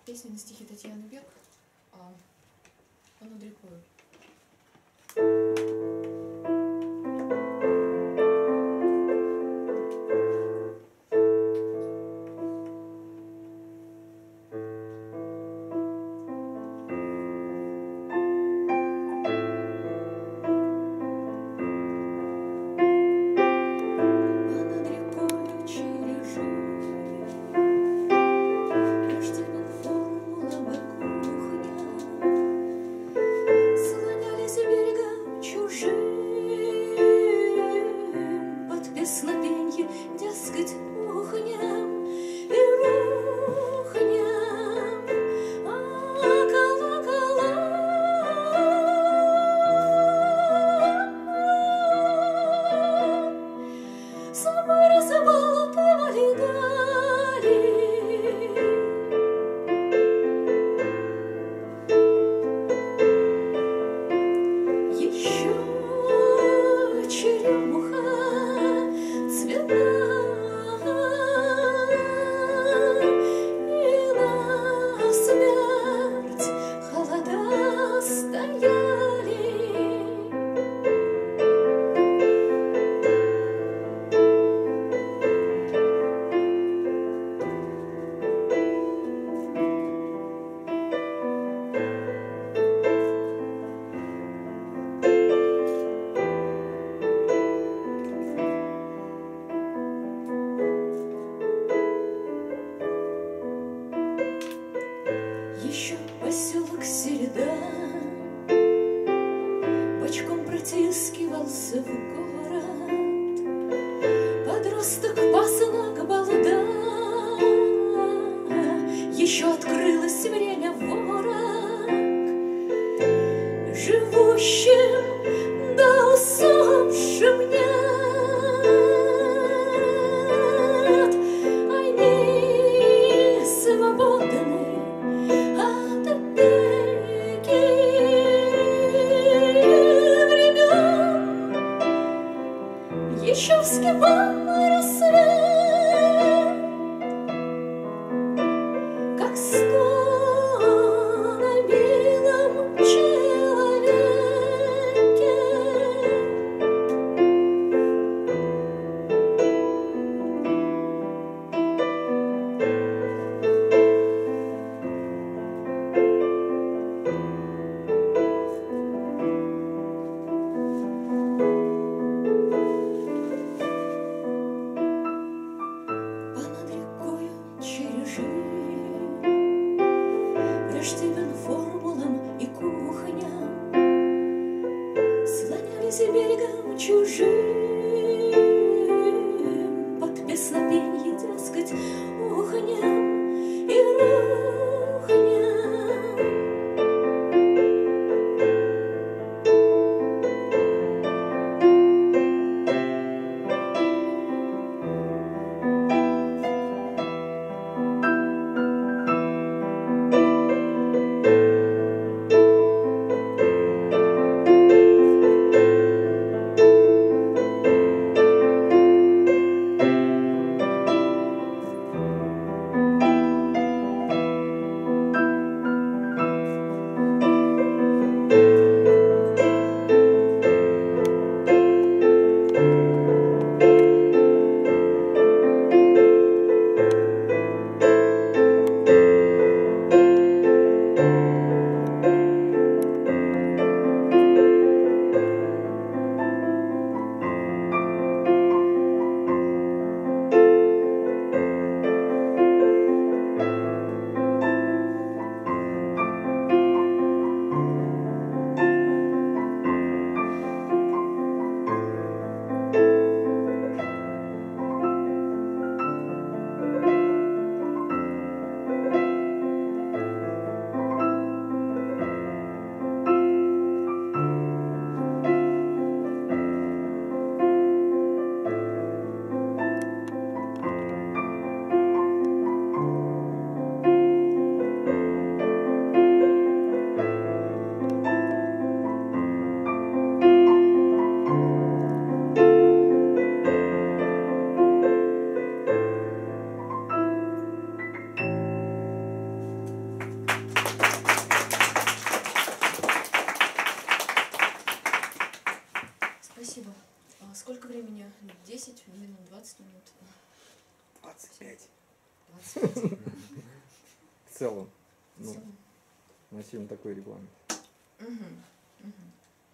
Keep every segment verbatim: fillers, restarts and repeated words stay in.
Песня на стихи Татьяны Бек, а он над рекою. Еще поселок Середа бочком протискивался в город. Подросток пасынок балда, еще открылось время ворог, живущим да усопшим нет. Они свободны еще вскипал рассвет, как стон о милом человеке. десять минут, двадцать минут. двадцать пять. двадцать пять. В целом. В Ну, целом. на фильм такой регламент. Мгм, мгм.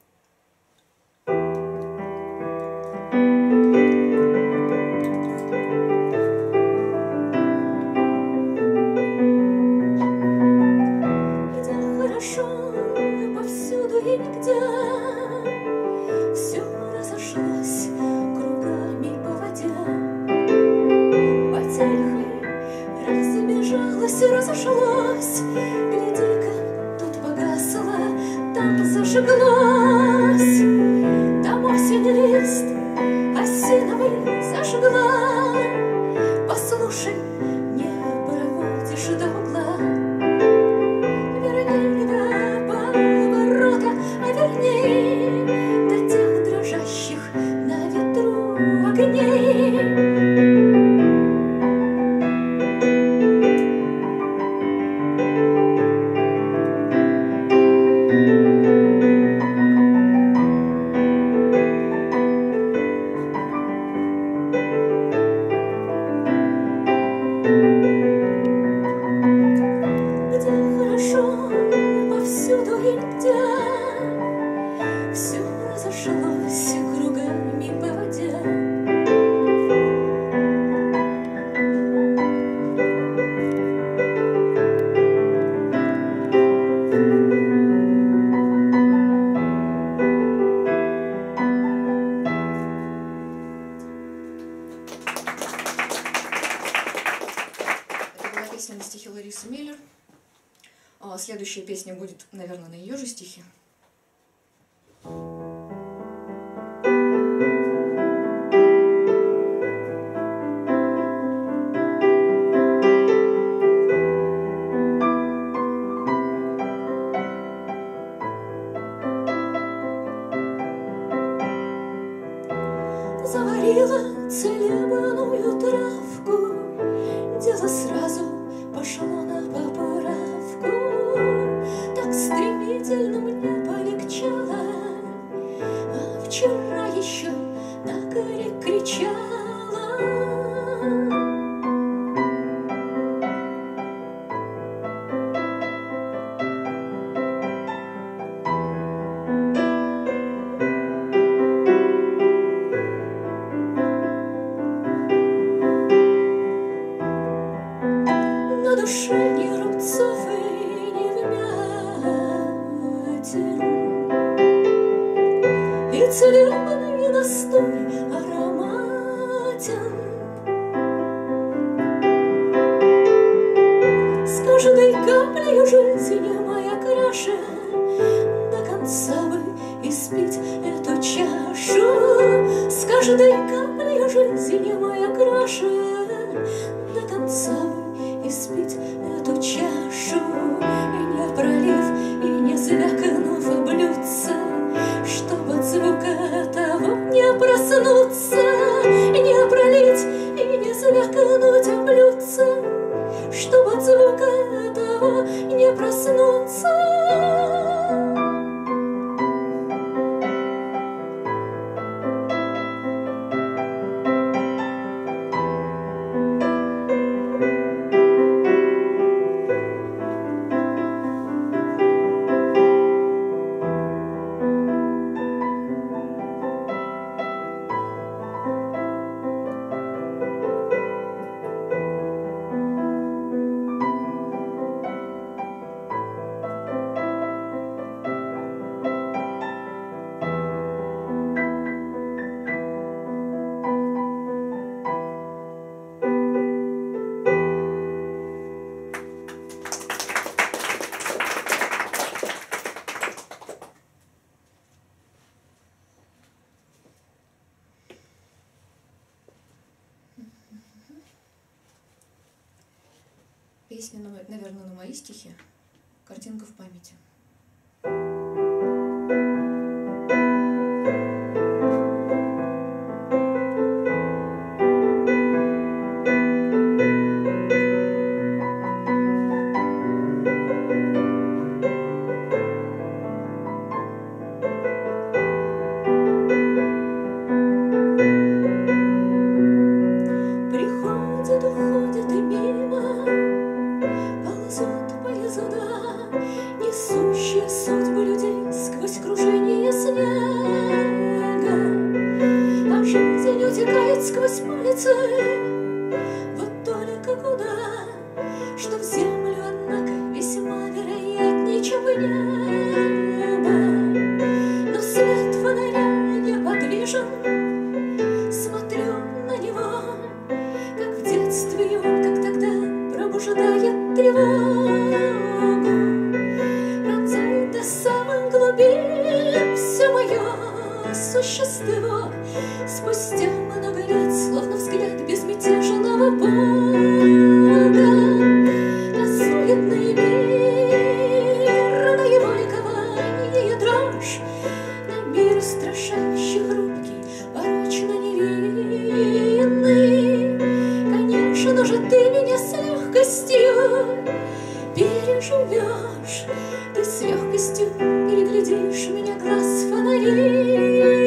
Где хорошо повсюду и нигде все разошлось кругами по воде. По тихой разбежалось и разошлось. Гляди-ка, тут погасло, там зажглось. Там осень лист осиновый зажгла. Послушай, не проводишь до угла. Верней до поворота, а верней до тех дрожащих на ветру огней. Где хорошо повсюду и нигде все разошлось кругами по воде. Это была песня на стихи Ларисы Миллер. А следующая песня будет, наверное, на ее же стихи. Заварила целебную травку, дело сразу пошло на поправку. Так стремительно мне полегчало, а вчера еще на горе кричала. На душе ни рубцов и ни вмятин, и целебный настой ароматен. С каждой каплей жизни моя краше до конца бы испить эту чашу. С каждой каплей жизни моя краше до конца бы испить эту чашу. И не пролив, и не звякнув в блюдце, чтоб от звука того не проснуться. И не пролить, и не звякнуть в блюдце, чтоб от звука того не проснуться. Песня, наверное, на мои стихи. Картинка в памяти. ползут поезда, несущие судьбы людей сквозь кружение снега. А жизнь утекает сквозь пальцы, вот только куда, что в землю, однако, весьма вероятнее, чем в небо. Но свет фонаря неподвижен, смотрю на него, как в детстве, и он, как тогда, пробуждает тревогу, пронзает до самых глубин все мое существо. Спустя много лет, словно взгляд безмятежного Бога, на суетный мир, на его ликование и дрожь, на мир страшащий, хрупкий, порочно невинный. Конечно же, ты меня с легкостью переживешь, ты с легкостью переглядишь меня глаз фонариный.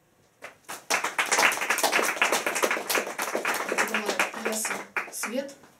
«Свет».